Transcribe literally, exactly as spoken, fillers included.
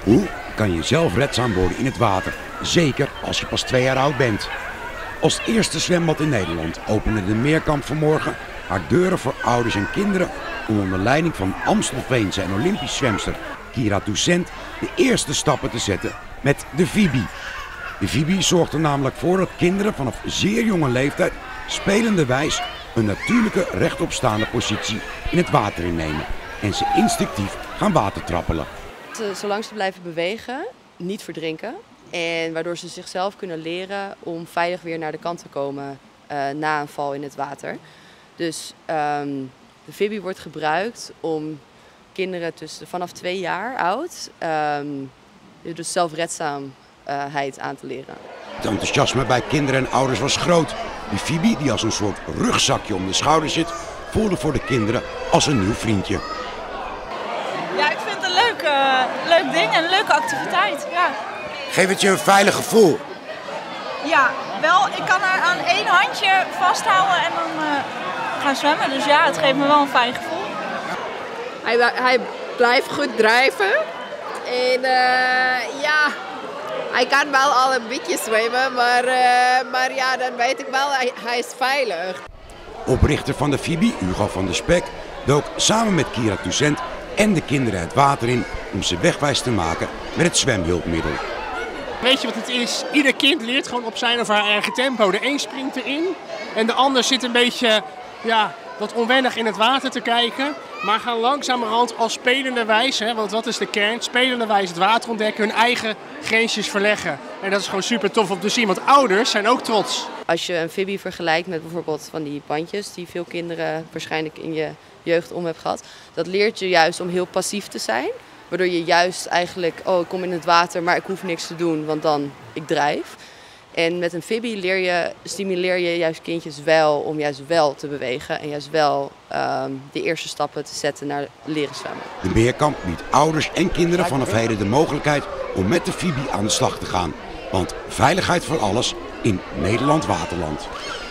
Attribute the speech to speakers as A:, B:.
A: Hoe kan je zelfredzaam worden in het water, zeker als je pas twee jaar oud bent? Als het eerste zwembad in Nederland opende de Meerkamp vanmorgen haar deuren voor ouders en kinderen om onder leiding van Amstelveense en Olympisch zwemster Kira Toussaint de eerste stappen te zetten met de Fibi. De Fibi zorgt er namelijk voor dat kinderen vanaf zeer jonge leeftijd spelenderwijs een natuurlijke rechtopstaande positie in het water innemen en ze instinctief gaan watertrappelen.
B: Zolang ze blijven bewegen, niet verdrinken en waardoor ze zichzelf kunnen leren om veilig weer naar de kant te komen uh, na een val in het water. Dus um, de Fibi wordt gebruikt om kinderen tussen vanaf twee jaar oud um, dus zelfredzaamheid aan te leren.
A: Het enthousiasme bij kinderen en ouders was groot. De Fibi, die als een soort rugzakje om de schouder zit, voelde voor de kinderen als een nieuw vriendje.
C: Ja, ik vind het een leuk, uh, leuk ding en een leuke activiteit. Ja.
A: Geeft het je een veilig gevoel?
C: Ja, wel. Ik kan er aan één handje vasthouden en dan uh, gaan zwemmen. Dus ja, het geeft me wel een fijn gevoel.
D: Hij, hij blijft goed drijven. En uh, ja, hij kan wel al een beetje zwemmen, maar, uh, maar ja, dan weet ik wel, hij, hij is veilig.
A: Oprichter van de Fibi, Hugo van der Spek, dook samen met Kira Toussaint en de kinderen het water in om ze wegwijs te maken met het zwemhulpmiddel.
E: Weet je wat het is? Ieder kind leert gewoon op zijn of haar eigen tempo. De een springt erin en de ander zit een beetje ja, wat onwennig in het water te kijken. Maar gaan langzamerhand als spelenderwijs, hè, want dat is de kern, spelenderwijs het water ontdekken, hun eigen grensjes verleggen. En dat is gewoon super tof om te zien, want ouders zijn ook trots.
B: Als je een Fibi vergelijkt met bijvoorbeeld van die bandjes die veel kinderen waarschijnlijk in je jeugd om hebt gehad. Dat leert je juist om heel passief te zijn. Waardoor je juist eigenlijk, oh ik kom in het water, maar ik hoef niks te doen, want dan ik drijf. En met een Fibi leer je, stimuleer je juist kindjes wel om juist wel te bewegen en juist wel um, de eerste stappen te zetten naar leren zwemmen.
A: De Meerkamp biedt ouders en kinderen vanaf heden de mogelijkheid om met de Fibi aan de slag te gaan. Want veiligheid voor alles in Nederland Waterland.